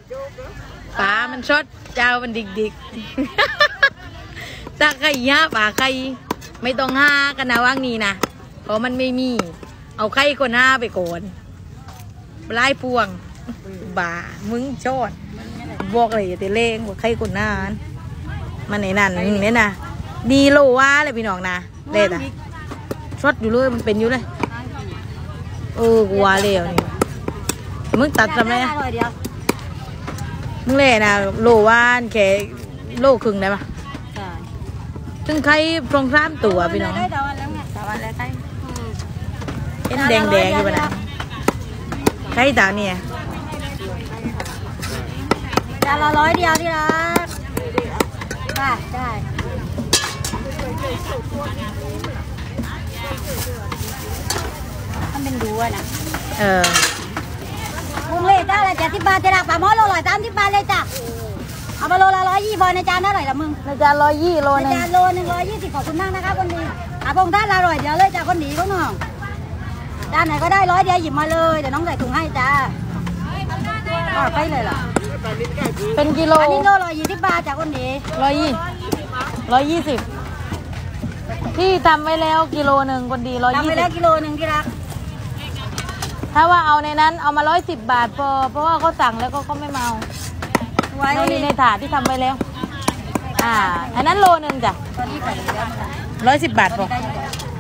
ปลามันชดเจ้ามันดิกๆตาไข่ย่าปลาไข่ไม่ต้องห้ากันนะว่างนี้นะเพราะมันไม่มีเอาไข่คนห้าไปก่อนไล่พวงบ่ามึงชดบอกเลยอย่าเตะเลงว่าไข่คนหน้ามันไหนนั่นเนี่ยนะดีโลว่าเลยพี่น้องนะเด็ดอ่ะชดอยู่เลยมันเป็นอยู่เลยกลัวเลยนี่มึงตัดทำไมมึงเล่นะโลว่านแค่โลครึ่งได้ปะซึ่งไข่โครงสร้างตัวพี่น้องเอ็นแดงอยู่ปะนะไข่ตาเนี่ยจานละ100 เดียวที่รักได้มันเป็นดูอะนะกุ้งเล่จ้าละ70 บาทจะรักปลาหม้อโล130 บาทเลยจ้ะเอามาโลละ120บาทในจานเท่าไหร่ละมึงในจาน120โลนึงในจานโลนึง120ขอบคุณมากนะคะคนดีพงท่านอร่อยเดี๋ยวเลยจ้าคนดีเขาหน่องจานไหนก็ได้100 เดียวหยิบมาเลยเดี๋ยวน้องใส่ถุงให้จ้าไปเลยเหรอเป็นกิโลอันนี้โล120 บาทจากคนนี้ 120ที่ทำไว้แล้วกิโลหนึ่งคนดี120 ทำไว้แล้วกิโลหนึ่งที่รักถ้าว่าเอาในนั้นเอามา110 บาทพอเพราะว่าเขาสั่งแล้วก็เขาไม่เมาในถาดที่ทำไว้แล้วอันนั้นโลนึงจ้ะ110 บาทพอ